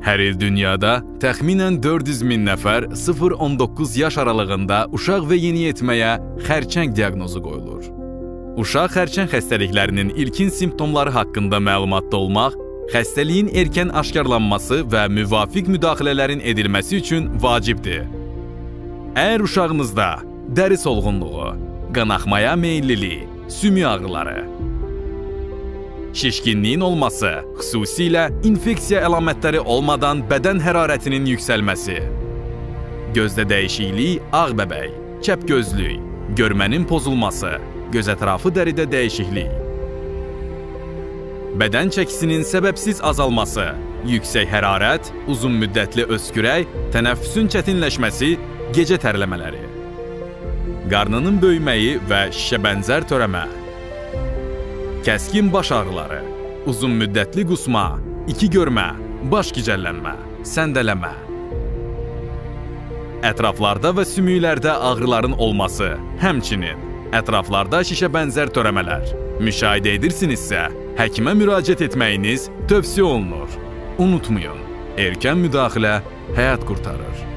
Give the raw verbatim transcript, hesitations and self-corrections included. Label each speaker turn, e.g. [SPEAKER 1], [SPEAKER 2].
[SPEAKER 1] Hər il dünyada təxminən dörd yüz min nəfər sıfır on doqquz yaş aralığında uşaq və yeniyetməyə xərçəng diaqnozu qoyulur. Uşaq xərçəng xəstəliklərinin ilkin simptomları haqqında məlumatda olmaq, xəstəliyin erkən aşkarlanması və müvafiq müdaxilələrin edilməsi üçün vacibdir. Əgər uşağınızda dəri solğunluğu, qanaxmaya meyillilik, sümük ağrıları, şişkinliyin olması, xüsusilə infeksiya əlamətləri olmadan bədən hərarətinin yüksəlməsi, gözdə dəyişiklik, ağ bəbək, kəpgözlük, görmənin pozulması, göz ətrafı dəridə dəyişiklik, bədən çəkisinin səbəbsiz azalması, yüksək hərarət, uzun müddətli öskürək, tənəffüsün çətinləşməsi, gecə tərləmələri, qarnının böyüməyi və şişə bənzər törəmə, kəskin baş ağrıları, uzun müddətli qusma, iki görmə, baş gicəllənmə, səndələmə, ətraflarda və sümüklərdə ağrıların olması, həmçinin ətraflarda şişə bənzər törəmələr müşahidə edirsinizsə, həkimə müraciət etməyiniz tövsiyə olunur. Unutmayın, erkən müdaxilə həyat qurtarır.